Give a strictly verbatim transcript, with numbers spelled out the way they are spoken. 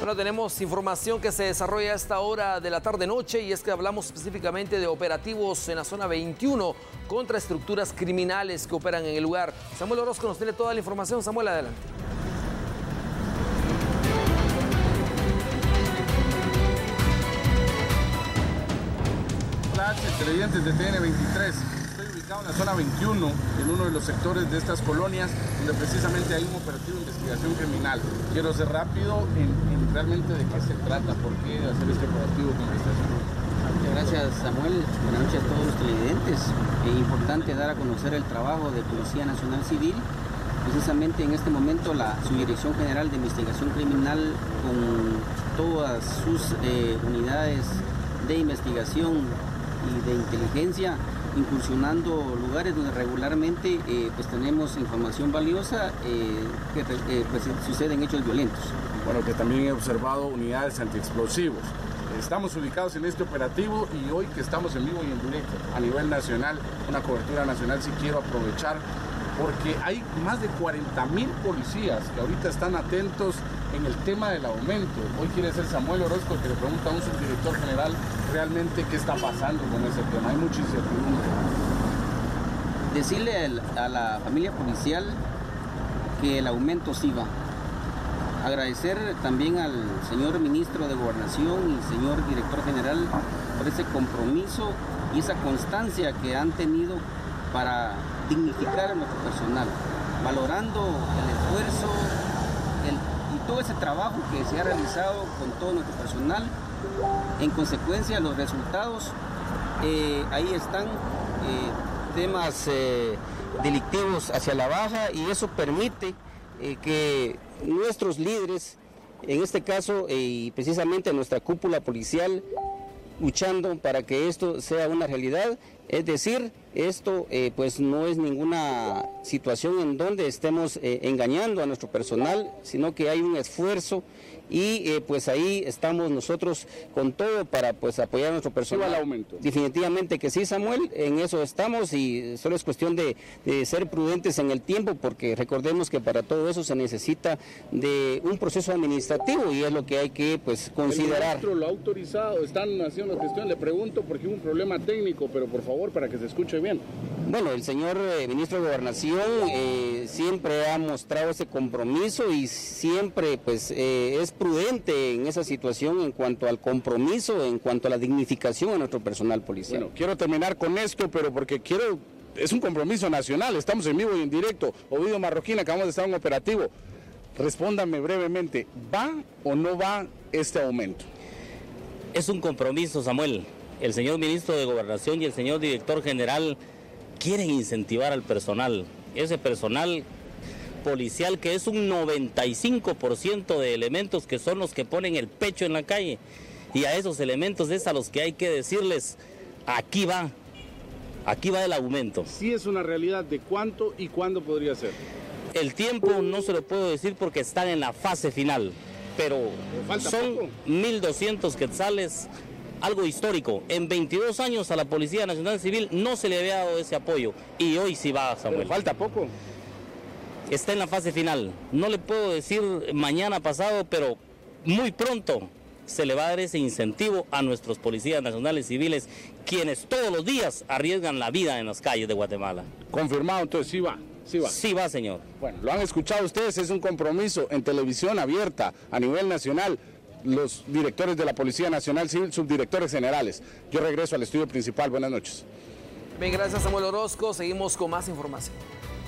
Bueno, tenemos información que se desarrolla a esta hora de la tarde-noche y es que hablamos específicamente de operativos en la zona veintiuno contra estructuras criminales que operan en el lugar. Samuel Orozco nos tiene toda la información. Samuel, adelante. Hola, televidentes de T N veintitrés. Estoy ubicado en la zona veintiuno, en uno de los sectores de estas colonias, donde precisamente hay un operativo de investigación criminal. Quiero ser rápido en, en realmente de qué se trata, por qué hacer este operativo de investigación. Muchas gracias, Samuel. Buenas noches a todos los televidentes. Es importante dar a conocer el trabajo de Policía Nacional Civil. Precisamente en este momento la Subdirección General de Investigación Criminal, con todas sus eh, unidades de investigación y de inteligencia, incursionando lugares donde regularmente eh, pues tenemos información valiosa eh, que eh, pues, suceden hechos violentos. Bueno, que también he observado unidades antiexplosivos. Estamos ubicados en este operativo y hoy que estamos en vivo y en directo a nivel nacional, una cobertura nacional, sí quiero aprovechar porque hay más de cuarenta mil policías que ahorita están atentos en el tema del aumento. Hoy quiere ser Samuel Orozco que le pregunta a un subdirector general realmente qué está pasando con ese tema. Hay mucha incertidumbre. Decirle a la familia policial que el aumento sí va. Agradecer también al señor ministro de Gobernación y señor director general por ese compromiso y esa constancia que han tenido para dignificar a nuestro personal, valorando el esfuerzo el, y todo ese trabajo que se ha realizado con todo nuestro personal. En consecuencia, los resultados eh, ahí están, eh, temas eh, delictivos hacia la baja, y eso permite eh, que nuestros líderes, en este caso eh, y precisamente nuestra cúpula policial, luchando para que esto sea una realidad. Es decir, esto eh, pues no es ninguna situación en donde estemos eh, engañando a nuestro personal, sino que hay un esfuerzo y eh, pues ahí estamos nosotros con todo para pues apoyar a nuestro personal. ¿Sí va el aumento? Definitivamente que sí, Samuel, en eso estamos, y solo es cuestión de, de ser prudentes en el tiempo, porque recordemos que para todo eso se necesita de un proceso administrativo y es lo que hay que pues considerar. El ministro lo ha autorizado, están haciendo la gestión. Le pregunto porque hubo un problema técnico, pero por favor para que se escuche bien. Bueno, el señor eh, ministro de Gobernación eh, siempre ha mostrado ese compromiso y siempre pues eh, es prudente en esa situación en cuanto al compromiso, en cuanto a la dignificación a nuestro personal policial. Bueno, quiero terminar con esto, pero porque quiero, es un compromiso nacional, estamos en vivo y en directo. Ovidio Marroquín, acabamos de estar en un operativo. Respóndame brevemente, ¿va o no va este aumento? Es un compromiso, Samuel. El señor ministro de Gobernación y el señor director general quieren incentivar al personal. Ese personal policial que es un noventa y cinco por ciento de elementos que son los que ponen el pecho en la calle. Y a esos elementos es a los que hay que decirles, aquí va, aquí va el aumento. Sí es una realidad, ¿de cuánto y cuándo podría ser? El tiempo no se lo puedo decir porque están en la fase final, pero son mil doscientos quetzales, algo histórico. En veintidós años a la Policía Nacional Civil no se le había dado ese apoyo y hoy sí va, Samuel. Pero falta poco. Está en la fase final. No le puedo decir mañana pasado, pero muy pronto se le va a dar ese incentivo a nuestros policías nacionales civiles, quienes todos los días arriesgan la vida en las calles de Guatemala. Confirmado, entonces sí va. Sí va. Sí va, señor. Bueno, lo han escuchado ustedes, es un compromiso en televisión abierta a nivel nacional. Los directores de la Policía Nacional Civil, subdirectores generales. Yo regreso al estudio principal. Buenas noches. Bien, gracias Samuel Orozco. Seguimos con más información.